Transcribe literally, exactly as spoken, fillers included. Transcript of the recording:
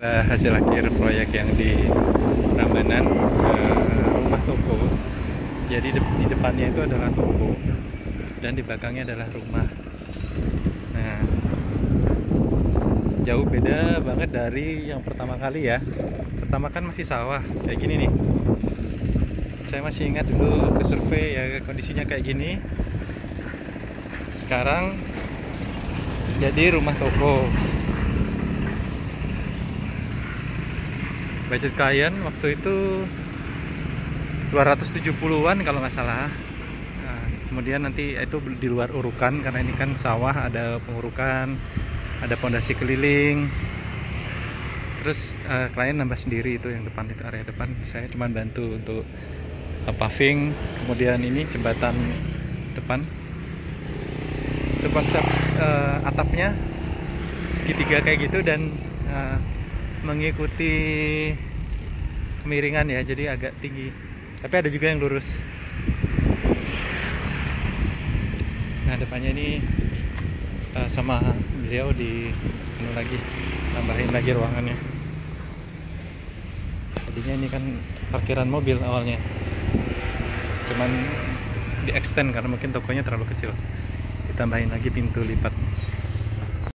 Uh, hasil akhir proyek yang di Prambanan, uh, rumah toko. Jadi de di depannya itu adalah toko dan di belakangnya adalah rumah. Nah, jauh beda banget dari yang pertama kali ya. Pertama kan masih sawah kayak gini nih. Saya masih ingat dulu ke survei ya, kondisinya kayak gini. Sekarang jadi rumah toko. Budget klien waktu itu dua ratus tujuh puluhan kalau nggak salah. Nah, kemudian nanti itu di luar urukan karena ini kan sawah, ada pengurukan, ada pondasi keliling. Terus uh, klien nambah sendiri itu yang depan, itu area depan. Saya cuma bantu untuk uh, paving, kemudian ini jembatan depan. Itu konsep uh, atapnya segitiga kayak gitu dan uh, mengikuti kemiringan ya, jadi agak tinggi, tapi ada juga yang lurus. Nah, depannya ini uh, sama beliau di ini lagi, tambahin lagi ruangannya. Tadinya ini kan parkiran mobil awalnya, cuman di extend karena mungkin tokonya terlalu kecil, ditambahin lagi pintu lipat.